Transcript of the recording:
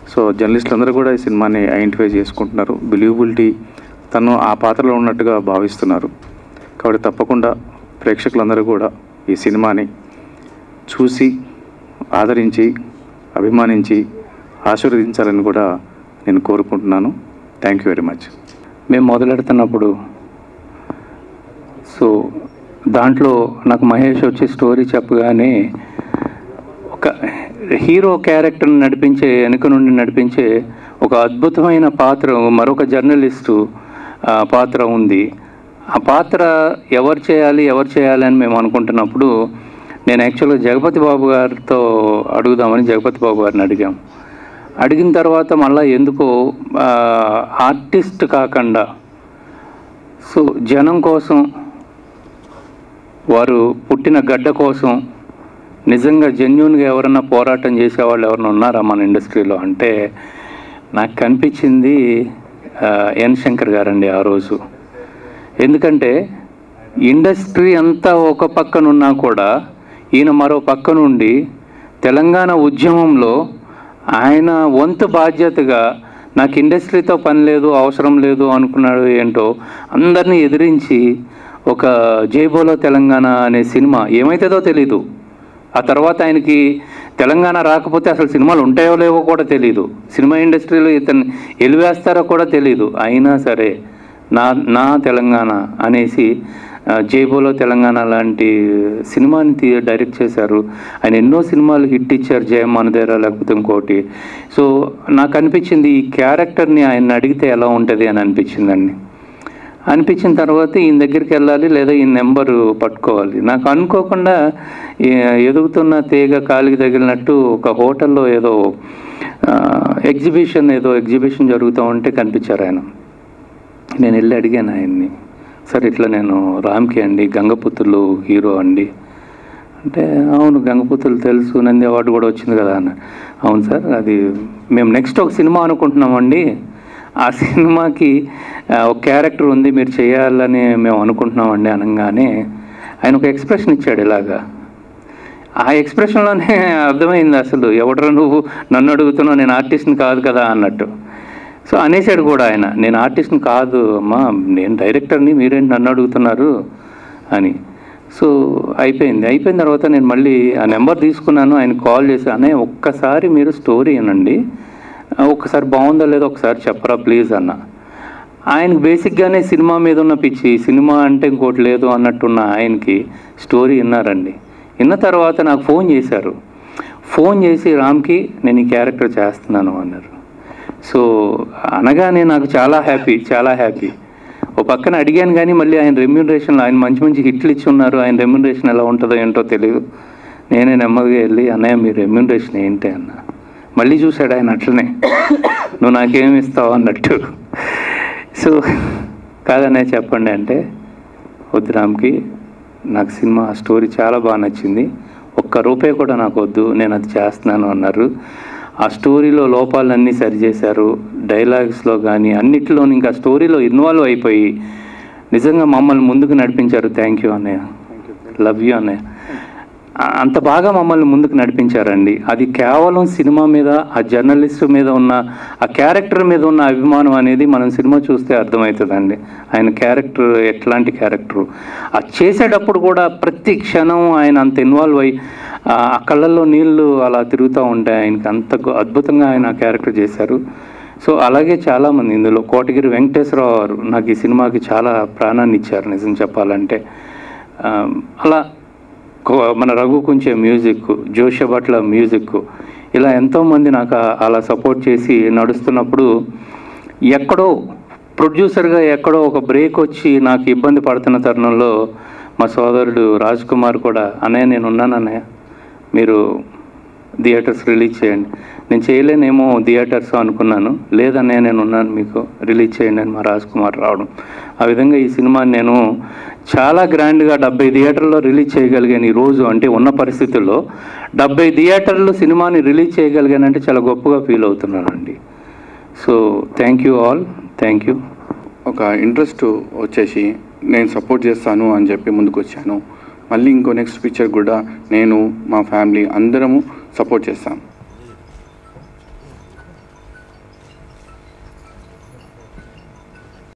So జర్నలిస్టులు అందరూ కూడా ఈ సినిమాని ఐడెంటిఫై చేసుకుంటున్నారు. బిలీవబిలిటీ తను ఆ పాత్రలో ఉన్నట్టుగా భావిస్తున్నారు. కాబట్టి తప్పకుండా ప్రేక్షకులందరూ కూడా ఈ సినిమాని చూసి ఆదరించి అభిమానించి ఆశీర్వదించాలని కూడా నేను కోరుకుంటున్నాను. Thank you very much. మేము మొదలెడుతున్నప్పుడు సో దాంట్లో నాకు మహేష్ వచ్చి స్టోరీ చెప్పగానే ఒక హీరో క్యారెక్టర్ని నడిపించే, వెనుక నుండి నడిపించే ఒక అద్భుతమైన పాత్ర, మరొక జర్నలిస్టు పాత్ర ఉంది. ఆ పాత్ర ఎవరు చేయాలి అని మేము అనుకుంటున్నప్పుడు నేను యాక్చువల్గా జగపతి బాబు గారితో అడుగుదామని జగపతి బాబు గారిని అడిగిన తర్వాత మళ్ళీ ఎందుకో ఆర్టిస్ట్ కాకుండా సో జనం కోసం, వారు పుట్టిన గడ్డ కోసం నిజంగా జెన్యూన్గా ఎవరన్నా పోరాటం చేసేవాళ్ళు ఎవరైనా ఉన్నారా మన ఇండస్ట్రీలో అంటే నాకు కనిపించింది ఎన్ శంకర్ గారండి ఆ రోజు. ఎందుకంటే ఇండస్ట్రీ అంతా ఒక పక్కనున్నా కూడా ఈయన మరో పక్క నుండి తెలంగాణ ఉద్యమంలో ఆయన వంతు బాధ్యతగా నాకు ఇండస్ట్రీతో పని లేదు, అవసరం లేదు అనుకున్నాడు ఏంటో అందరినీ ఎదిరించి ఒక జై బోలో తెలంగాణ అనే సినిమా ఏమైతుందో తెలీదు. ఆ తర్వాత ఆయనకి తెలంగాణ రాకపోతే అసలు సినిమాలు ఉంటాయో లేవో కూడా తెలీదు, సినిమా ఇండస్ట్రీలో ఇతన్ని ఎలివేస్తారో కూడా తెలీదు. అయినా సరే నా తెలంగాణ అనేసి జై బోలో తెలంగాణ లాంటి సినిమాని డైరెక్ట్ చేశారు. ఆయన ఎన్నో సినిమాలు హిట్ ఇచ్చారు, జయం మనదేరా లేకపోతే ఇంకోటి. సో నాకు అనిపించింది ఈ క్యారెక్టర్ని ఆయన అడిగితే ఎలా ఉంటుంది అని అనిపించిన తర్వాత ఈయన దగ్గరికి వెళ్ళాలి లేదా ఈ నెంబరు పట్టుకోవాలి. నాకు అనుకోకుండా ఎదుగుతున్న తీగ కాలికి తగిలినట్టు ఒక హోటల్లో ఏదో ఎగ్జిబిషన్ జరుగుతూ ఉంటే కనిపించారు ఆయన. నేను వెళ్ళి అడిగాను ఆయన్ని, సార్ ఇట్లా నేను రామ్కి అండి, గంగపుత్రులు హీరో అండి అంటే, అవును గంగపుత్రులు తెలుసు, నంది అవార్డు కూడా వచ్చింది కదా అన్న. అవును సార్, అది మేము నెక్స్ట్ ఒక సినిమా అనుకుంటున్నామండి, ఆ సినిమాకి ఒక క్యారెక్టర్ ఉంది, మీరు చేయాలని మేము అనుకుంటున్నామండి అనగానే ఆయన ఒక ఎక్స్ప్రెషన్ ఇచ్చాడు ఇలాగా. ఆ ఎక్స్ప్రెషన్లోనే అర్థమైంది అసలు ఎవడరా నువ్వు నన్ను అడుగుతున్నావు, నేను ఆర్టిస్ట్ని కాదు కదా అన్నట్టు. సో అనేసాడు కూడా ఆయన, నేను ఆర్టిస్ట్ని కాదు అమ్మా, నేను డైరెక్టర్ని, మీరేంటి నన్ను అడుగుతున్నారు అని. సో అయిపోయిన తర్వాత నేను మళ్ళీ ఆ నెంబర్ తీసుకున్నాను, ఆయన కాల్ చేసి, అనే ఒక్కసారి మీరు స్టోరీ అనండి, ఒక్కసారి బాగుందో లేదో ఒకసారి చెప్పరా ప్లీజ్ అన్న. ఆయనకి బేసిక్గానే సినిమా మీద ఉన్న పిచ్చి, సినిమా అంటే ఇంకోటి లేదు అన్నట్టున్న ఆయనకి స్టోరీ విన్నారండి. విన్న తర్వాత నాకు ఫోన్ చేసి రామ్కి నేను ఈ క్యారెక్టర్ చేస్తున్నాను అన్నారు. సో అనగానే నాకు చాలా హ్యాపీ. ఓ పక్కన అడిగాను కానీ మళ్ళీ ఆయన రెమ్యూనరేషన్లో ఆయన మంచి హిట్లు ఇచ్చి ఉన్నారు, ఆయన రెమ్యూనరేషన్ ఎలా ఉంటుందో ఏంటో తెలియదు. నేనే నెమ్మదిగా వెళ్ళి, అన్నయ్య మీ రెమ్యూనరేషన్ ఏంటి అన్న. మళ్ళీ చూశాడు ఆయన అట్లనే, నువ్వు నాకేమి ఇస్తావు అన్నట్టు. సో కాదన్నయ్య చెప్పండి అంటే, వద్దు రామ్కి, నాకు సినిమా స్టోరీ చాలా బాగా నచ్చింది, ఒక్క రూపాయి కూడా నాకు వద్దు, నేను అది చేస్తున్నాను అన్నారు. ఆ స్టోరీలో లోపాలన్నీ సరిచేశారు, డైలాగ్స్లో కానీ అన్నిటిలో ఇంకా స్టోరీలో ఇన్వాల్వ్ అయిపోయి నిజంగా మమ్మల్ని ముందుకు నడిపించారు. థ్యాంక్ యూ అన్నయ్య, లవ్ యూ అన్నయ్య. అంత బాగా మమ్మల్ని ముందుకు నడిపించారండి. అది కేవలం సినిమా మీద, ఆ జర్నలిస్ట్ మీద ఉన్న, ఆ క్యారెక్టర్ మీద ఉన్న అభిమానం అనేది మనం సినిమా చూస్తే అర్థమవుతుందండి. ఆయన క్యారెక్టర్ ఎట్లాంటి క్యారెక్టరు, అది చేసేటప్పుడు కూడా ప్రతి క్షణం ఆయన అంత ఇన్వాల్వ్ అయ్యి ఆ కళ్ళల్లో నీళ్ళు అలా తిరుగుతూ ఉంటాయి. ఆయనకి అంత అద్భుతంగా ఆయన ఆ క్యారెక్టర్ చేశారు. సో అలాగే చాలామంది, ఇందులో కోటగిరి వెంకటేశ్వరరావు గారు నాకు ఈ సినిమాకి చాలా ప్రాణాన్ని ఇచ్చారు నిజం చెప్పాలంటే. అలా మన Raghu Kunche music, Josyabhatla music, ఇలా ఎంతోమంది నాకు అలా సపోర్ట్ చేసి నడుస్తున్నప్పుడు ఎక్కడో ప్రొడ్యూసర్గా ఎక్కడో ఒక బ్రేక్ వచ్చి నాకు ఇబ్బంది పడుతున్న తరుణంలో మా సోదరుడు రాజ్ కుమార్ కూడా, అన్నయ్య నేను ఉన్నాను అన్నయ్య, మీరు థియేటర్స్ రిలీజ్ చేయండి. నేను చేయలేనేమో థియేటర్స్ అనుకున్నాను, లేదన్నయ్య నేను ఉన్నాను, మీకు రిలీజ్ చేయండి అని మా రాజ్ కుమార్ రావడం. ఆ విధంగా ఈ సినిమాని నేను చాలా గ్రాండ్గా 70 థియేటర్లో రిలీజ్ చేయగలిగాను ఈరోజు. అంటే ఉన్న పరిస్థితుల్లో 70 థియేటర్లు సినిమాని రిలీజ్ చేయగలిగానంటే చాలా గొప్పగా ఫీల్ అవుతున్నానండి. So thank you all, thank you. ఒక ఇంట్రెస్ట్ వచ్చేసి నేను సపోర్ట్ చేస్తాను అని చెప్పి ముందుకు వచ్చాను. మళ్ళీ ఇంకో నెక్స్ట్ పిక్చర్ కూడా నేను, మా ఫ్యామిలీ అందరము సపోర్ట్ చేస్తాం.